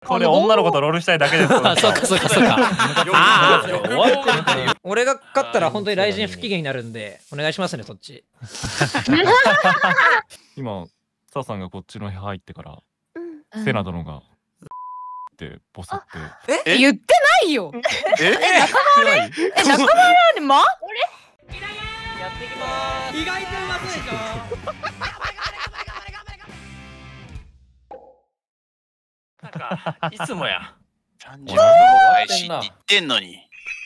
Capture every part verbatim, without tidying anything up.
これ女の子とロールしたいだけです。 あ、そうかそうかそうか。ああ、終わってるっていう。俺が勝ったら本当に雷神不機嫌になるんで、お願いしますね、そっち。 今、スタさんがこっちの部屋入ってから、セナ殿が、ってボソって。 え、言ってないよ。 え、 仲間割れ？え、仲間割れま？ やっていきまーす。意外とうまそうでしょ。なんかいつもや。 さんじゅっぷんご配信って言ってんのに。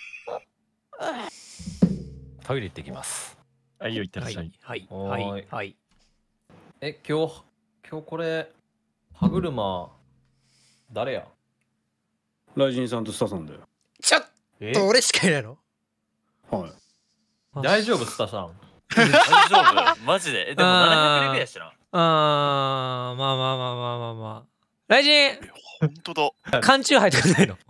トイレ行ってきます。 はい、よ、いってらっしゃい。 はいはいはい。 え、今日今日これ歯車誰や？ ライジンさんとスタさんだよ。 ちょっと俺しかいないの？ はい。 大丈夫スタさん。 大丈夫？マジで？え、でもななひゃくレベルやしな。 あー、まあまあまあまあまあまあ。雷神。 本当だ。缶チューハイとかないの？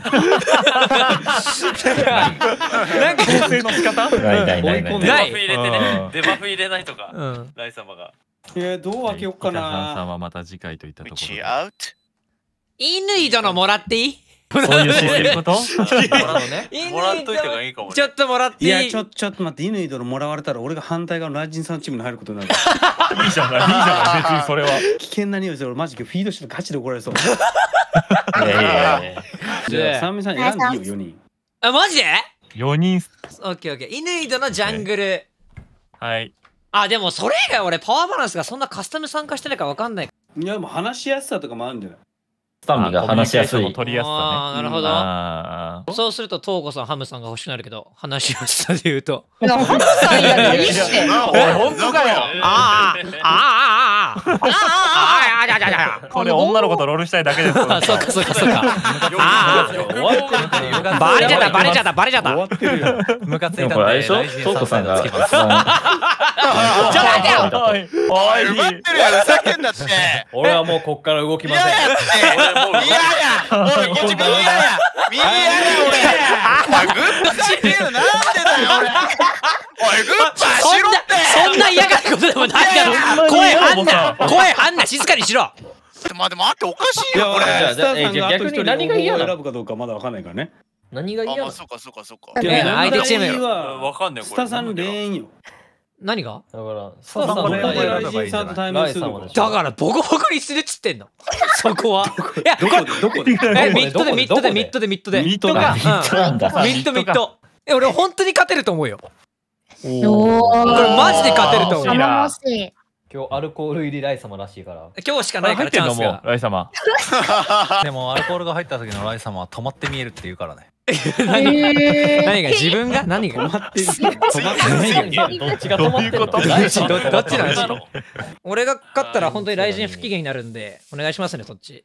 なんか構成の仕方？ ないないないない。 デバフ入れてね。デバフ入れないとか。 うん。 ライ様が。 えー、どう開けよっかな。 さんはまた次回といったところで。 乾殿もらっていい？ そういうシステムこと？ もらっといた方がいいかもね。 ちょっともらっていい？ いや、ちょちょっと待って、乾殿もらわれたら俺が反対側のライジンさんチームに入ることになる。 いいじゃない、いいじゃない、別にそれは。 危険な匂いする。俺マジでフィードしてガチで怒られそう。 いやいやいや。 じゃあサンミさん選んでいいよ、よにん。 あ、マジで？ よにん。 オッケーオッケー。乾殿ジャングル。 はい。 あ、でもそれ以外俺パワーバランスがそんなカスタム参加してないからわかんない。 いや、でも話しやすさとかもあるんじゃない？ スタンミが話しやすい。 取りやすさね。 ああ、なるほど。そうするとトウコさん、ハムさんが欲しくなるけど、話しやすさで言うと。 ハムさんやいいって。 本当かよ。 ああ、ああ、ああ、ああ、ああ、ああ、 これ女の子とロールしたいだけです。 あ、そうかそうかそうか。ああ、 終わってるっていう。 バレちゃったバレちゃったバレちゃった。 終わってるよ。 ムカついたんで。これあれでしょ？トウコさんが。ちょっと待ってよ。 おい、おい、 奪ってるやん、ふざけんなって。 俺はもうこっから動きません。 嫌や、おい、こっち右やや、右やや、俺。グッパしてる、なんでだよ、俺。おい、グッパしろって。 そんな嫌がることでもないだろ。声張んな、声張んな、静かにしろ。 待って待って、おかしいよ、これ。 スタさんがあと一人何が嫌選ぶかどうかまだわかんないからね。 何が嫌なの？ そうかそうかそうか。 相手チームわかんない。 スタさんレーンよ。 何が？ だからスタさんとライジンさんと対面するの。 だからボコボコにするっつってんの。そこは。いや、 どこでどこで？ え、ミッドでミッドでミッドでミッドで。 ミッドか。 ミッドミッド。え、俺本当に勝てると思うよ。 おお。 これマジで勝てると思う。 頼もしい。 今日アルコール入りライ様らしいから。 今日しかないからチャンスが。 ライ様。 でもアルコールが入った時のライ様は止まって見えるって言うからね。 何何が自分が何が止まってる。 止まってないどっちが止まってるの？ どっちなんですか？俺が勝ったら本当に雷神不機嫌になるんでお願いしますね、そっち。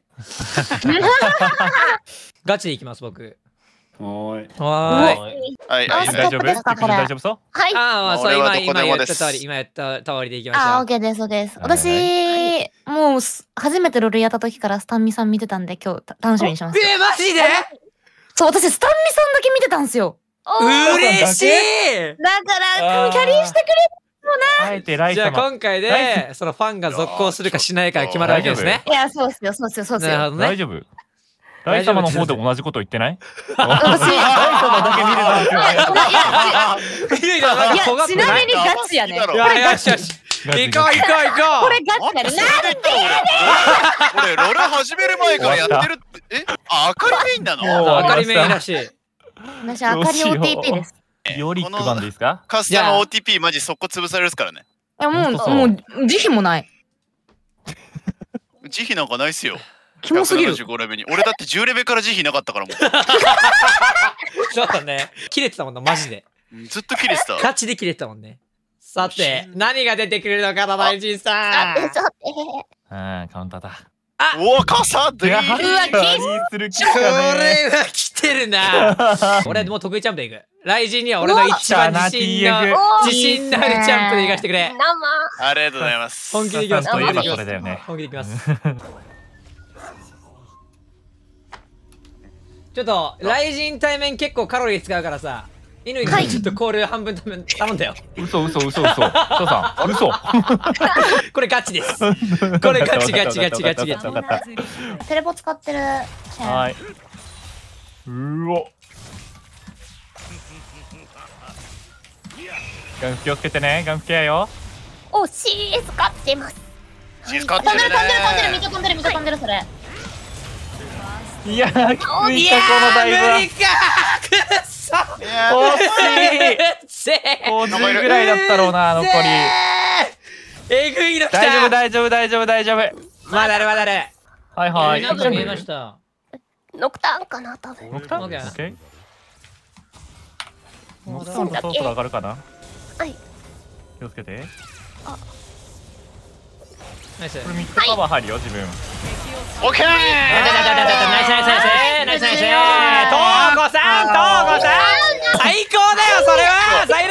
ガチでいきます僕。 はーい。 はーい。 はい、 大丈夫？大丈夫そう？ はい。 ああ、そう今今言った通り今言った通りでいきましょう。 あ、オッケーです、オッケーです。私もう初めてロールやった時からスタンミさん見てたんで今日楽しみにします。 え、マジで？ そう、私スタンミさんだけ見てたんですよ。 嬉しい。 だからキャリーしてくれもな。 あえてライ様。 じゃあ今回でそのファンが続行するかしないかが決まるわけですね。 いや、そうっすよ、そうっすよ、そうっすよ。 なるほどね。 大丈夫？ライ様の方で同じこと言ってない？ 私、ライ様だけ見れたんですよ。 いや、ちなみにガチやね。これガチ。 よし。行こう行こう行こう。 これガチやね。なんで俺ロール始める前からやってるって。え、あ、あかりメインなの？ あかりメインらしい。 私、あかり オーティーピー です。 よりくばんでいいですか？ カスタム オーティーピー マジ速攻潰されるですからね。 いや、もう、もう、慈悲もない。 慈悲なんかないっすよ。 キモすぎる。 レベルに俺だってじゅうレベルから慈悲なかったからもう。 そうだね。切れてたもんな、マジで。 ずっと切れてた。 ガチで切れてたもんね。さて、何が出てくるのかな、大臣さん。 うん、カウンターだ。 あ、 おお、傘で。うわ、 これは来てるな。俺はもう得意チャンプでいく。雷神には俺の一番自信の自信のあるチャンプでいかしてくれ。 ありがとうございます。 本気でいきます。 といえばそれだよね。 本気でいきます。ちょっと雷神対面結構カロリー使うからさ、 乾がちょっとコール半分頼んだよ。 嘘嘘嘘嘘。父さん嘘。 これガチです。これガチガチガチガチガチ。 わかった。 テレポ使ってる。 はい。うお。ガン気をつけてね。ガンケアよ。 お、シーエス 使ってます。 シーエス 買って飛んるねでる飛んでる飛んでる、水飛んでる水飛んでるそれ。 いやー、きついいかこのダイブは。 無理かー。くっそ。 いや惜しい。 せごじゅうぐらいだったろうな、残り。 えぐいのきた。 大丈夫大丈夫大丈夫大丈夫。 まだあるまだある。 はいはい。 なんか見えました。 ノクターンかな、多分。 ノクターン？ オッケーオッケー。ノクターンとそろそろ上がるかな。 はい。 気をつけて。 ナイス。 これミッドカバー入るよ自分。 オッケー。 ナイスナイスナイスナイスナイス。トーコさん、トーコさん、最高だよそれは。最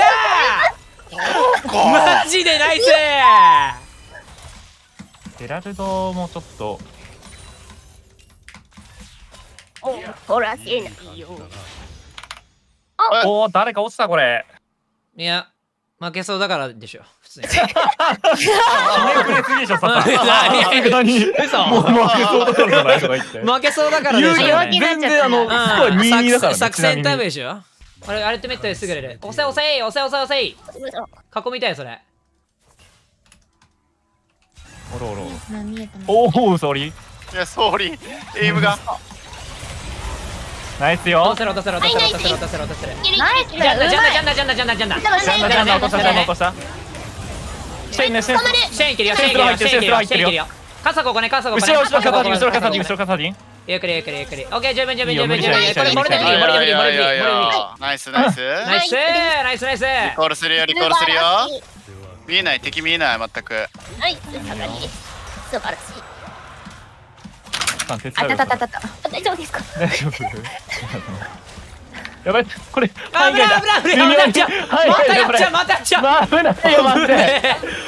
大。マジでナイス。 ゲラルドもちょっと。 もう取らせないよ。 おお、誰か落ちたこれ。 いや、負けそうだからでしょ普通に。 ひねくれすぎでしょさすがに。 嘘。 もう負けそうだからじゃないとか言って。 負けそうだからでしょ。 全然あのスコアにたいにだからね。 作戦タイムでしょ。あれアルティメットですぐれる。押せ押せ押せ押せ押せ。囲みたいそれ。 おろおろ。 見えたね。 おお、ソーリー。 いやソーリーエイムがナイスよ。 落とせろ落とせろ落とせろ落とせろ落とせろ落とせろ。 ナイス。 ジャンダジャンダジャンダジャンダジャンダジャンダ。 ジャンダジャンダ落としたジャンダ落とした。シェインねシェイン。 シェインいけるよシェインいけるよシェインいけるよシェインいけるよ。傘ここね傘ここね。 後ろ後ろカサディン後ろカサディン後ろカサディン。 ゆっくりゆっくりゆっくり。オッケー十分十分十分十分。これモルデフリーモルデフリーモルデフリーモルデフリー。 ナイスナイスナイスナイスナイス。 リコールするよリコールするよ。見えない敵見えない全く。 はい、下がりです。素晴らしい。 あ、手伝あうよ。 たたたたた。 大丈夫ですか。 大丈夫。やばい、これ。 危ない危ない危ない危ない。またやっちゃうまたやっちゃう。 まあ、危ないよ、待って。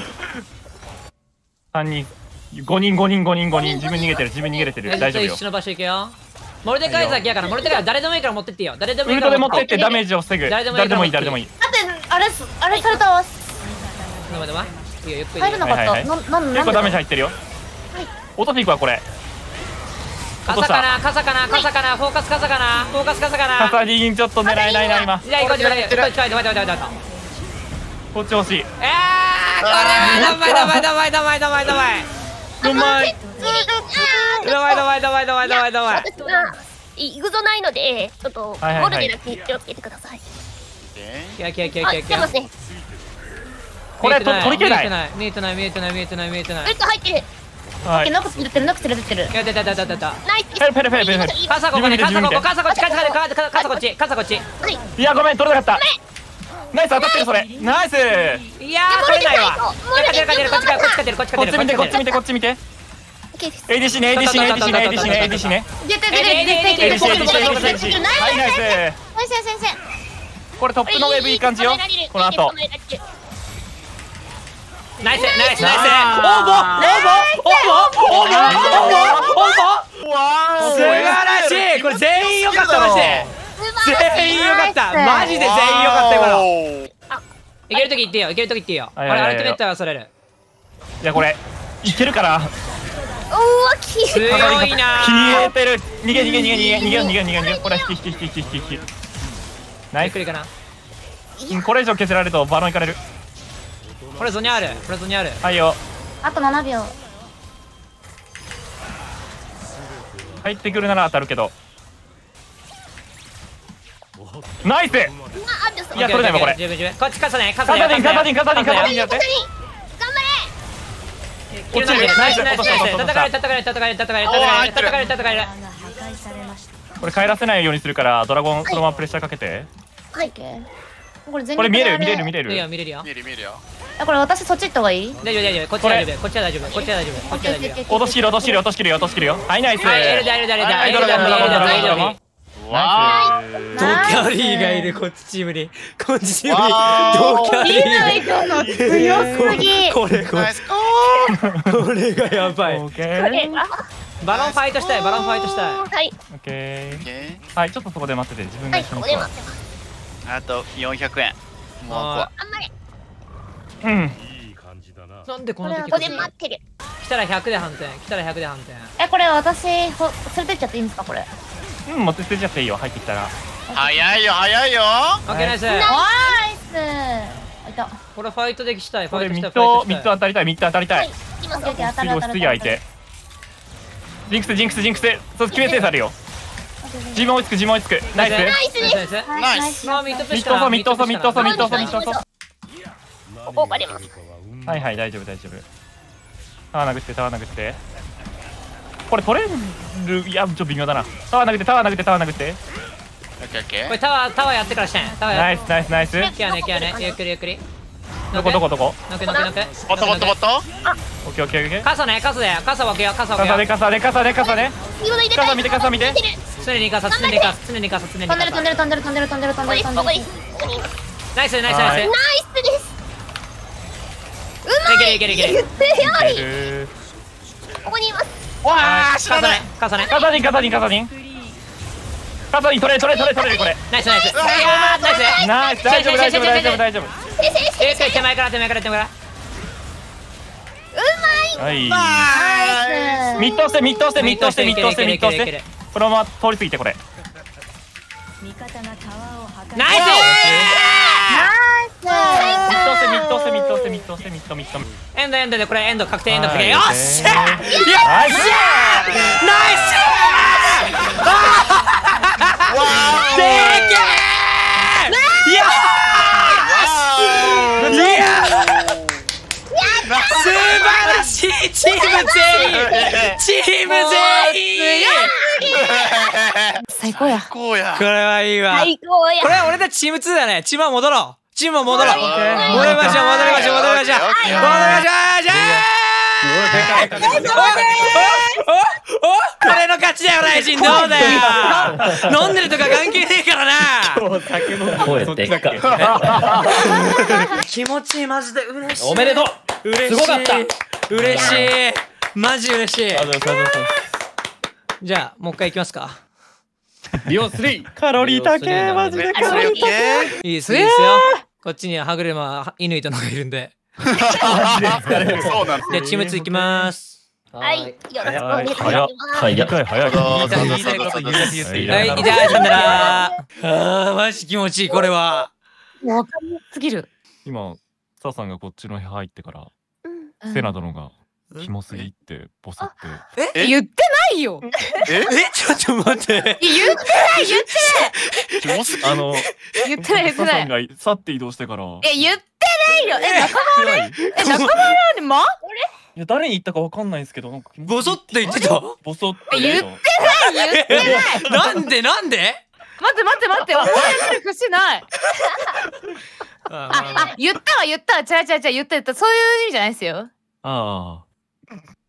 三人、五人、五人、五人、五人、自分逃げてる、自分逃げれてる、大丈夫よ一。緒の場所行くよ。モルデカイザーギアからモルデカイザー誰でもいいから持ってってよ。誰でもいウルいからトで持ってってダメージを防ぐ。 誰でもいい誰でもいい、誰でもいい。 だってあれあれされたわ。 飲め飲め。いいよゆっくり。 入れなかった。ななん結構ダメージ入ってるよ。落としていくわ、これ。 傘かな傘かな傘かなフォーカス傘かなフォーカス傘かな。 カサディンちょっと狙えないな、今。 じゃあ行こう行こう行こう行こう行こう行こう行こう行こう。 こっち欲しい。 えー、これはダメダメダメダメダメダメ。 うまい。 ダメダメダメダメダメダメ。 私がイグゾないので、ちょっとはいはいはいモルデだけ気をつけてください。 いやいやいやあ、 いやいや。 来てますね。 これと取り切れない。 見えてない見えてない見えてない見えてない見えてない。 ウルト入ってる。 はい。 ノクス出てるノクス出てる。 いや出た出た出た。 ナイス。 ペルペルペルペルペル。 傘ここね傘ここ傘こっち傘こっち傘こっち傘こっち。 いや、ごめん、取れなかった。ナイス、当たってる、それ。ナイス。 いやー取れないわ。勝てる勝てるこっちからこっち勝てるこっちこっ勝てるち見て、こっち見て、こっち見て。 オッケーです。 エーディーシー ね、エーディーシー ね、エーディーシー ね、エーディーシー ね、エーディーシー ね。 出てる出てる出てるエーディーシー、エーディーシー、エーディーシー、エーディーシー。 ナイスはい、ナイス。 先生先生。 これトップのウェーブいい感じよ。この後。 ナイスナイスナイス。応募応募応募応募応募応募。素晴らしい。これ全員良かったマジで。全員良かったマジで全員良かったよ。いけるとき言ってよいけるとき言ってよ。あれアルティメットはそれる。 いや、これいけるから。 おお、き強いな。 消えてる。逃げ逃げ逃げ逃げ逃げ逃げ逃げ逃げ。これ引き引き引き引き引き。ナイス。 ゆっくりかな。 これ以上削られるとバロンいかれる。 これゾニあるこれゾニある。 はいよ。 あとななびょう。 入ってくるなら当たるけど。ナイス。いや、取れないわこれ。 十分十分。こっち傘ね傘カサディンカサディンカサディンカサディンやって。 落ちる。ナイスナイスナイス。叩かれる叩かれる叩かれる叩かれる叩かれる叩かれる叩かれる。 これ帰らせないようにするからドラゴンそのままプレッシャーかけて。 はい。 これ全これ見える見れる見れいいよる。 見れるよ。 見える見えるよ。 これ私そっち行った方がいい？ 大丈夫大丈夫こっち大丈夫こっちは大丈夫こっちは大丈夫こっちは大丈夫。 落とし切る落とし切る落とし切る落とし切るよ。はい、ナイス。 はいエルダエルダエルダエルダエルダエルダエルダ。 わドキャリーがいるこっちチームにこっちチームにドキャリーが強すぎ。 これこれナイス。 これがやばい。 オッケーバロンファイトしたいバロンファイトしたい。 はい。 オッケー。 オッケはい、ちょっとそこで待ってて自分がはい。 一緒に行くわ。 ここで待ってます。 あとよんひゃくえん。もうこああんまりうん。 なんでこの時ここで待ってる。 来たらひゃくで反転、来たらひゃくで反転。 え、これ私ほ連れてっちゃっていいんですかこれ。 うん持って捨てちゃっていいよ入ってきたら。 早いよ早いよ。 オッケーナイス。 ナイス。いた。 これファイトできしたい。フこれァイトしたい。 ミッドミッド当たりたいミッド当たりたい。 いますオッケーオッケー、当たる次当たる。 次相手。ジンクスジンクスジンクス。そう決めてさるよ。自分追いつく自分追いつく。ナイス。 ナイスです。 ナイス。 ナイス。 あミッドプッミッドシュだソミッドソミッドソミッドソミッドソ。 ここバレます。 はいはい大丈夫大丈夫。タワー殴ってタワー殴って。これ取れるいやちょっと微妙だな。タワー殴ってタワー殴ってタワー殴って。 オッケーオッケこれー。 タワータワーやってからしてん。タワーナイやっスナイスナイス。 て。ケアねケアね。ゆっくりゆっくり。 どこどこどこ。 ノクノクノク。 ボットボットボット。 オッケーオッケーオッケー。 傘ね傘で傘分けよ傘分けよ傘で。傘で傘で傘で。傘見て傘見て。 常に傘常に傘常に傘常に飛んでる飛んで傘。 る飛んでる飛んでる飛んでる飛んでる飛んでる飛んでる。 ナイスナイスナイス。 ナイスです。 いけるいけるいける。 いける。 ここにいます。 わあ知ら傘ない。 ね傘ね。 傘に傘に傘に。傘に取れ取れ取れ取れるこれ。 ナイスナイス。いやーナイス。 ナイス大丈夫大丈夫大丈夫大丈夫。 ゆっくり手前から手前から手前から。 はい。 ナイス。 ミッドしてミッドしてミッドしてミッドしてミッドして。このまま通り過ぎてこれ。 ナイス。 ミッドしてミッドしてミッドしてミッドしてミッドミッド。 エンドエンドでこれエンド確定エンド確定。よっしゃ。 ナイス。 ナイス。でけー。いやー。いやー。素晴らしいチーム全員。チーム全員。 最高や。 こうや。 これはいいわ。 最高や。 これは俺たちチームツーだね。チームは戻ろう。チームは戻ろう。戻りましょう戻りましょう戻りましょう戻りましょう。戻りましょう。じゃおお俺の勝ちだよライジンどうだよ。飲んでるとか関係ねえからな。 声でっか。 気持ちいいマジで嬉しい。 おめでとう。 嬉しい。 すごかった。 嬉しい。マジ嬉しい。 ありがとうございます。 じゃあもう一回いきますか。 リオスリーカロリー高えマジでカロリー高え。 いいですいいですよ。こっちには歯車イヌイトのがいるんで。 そうなんです。 じゃあチームツーいきます。 はい。よろしくお願いします。 はいや。 早い早い。 そうそうそうそうそう。 はい、いただきました。あー、マジ気持ちいい、これは。 わかりやすぎる。 今サさんがこっちの部屋入ってからうんセナ殿がキモすぎってボソってえ言ってないよ。 ええ、ちょっと待って。 言ってない言ってキモすぎ。 あの言ってない言ってサさんない。 が去って移動してからえ言ってないよ。え仲間間え仲間にも？ いや誰に言ったかわかんないですけどなんかボソって言ってた。 ボソってえ言ってない言ってない。 なんでなんで待って待って待って。覚えてる節ない。 あああ言ったわ言ったわ。違う違う違う言った言った。そういう意味じゃないですよ。 ああ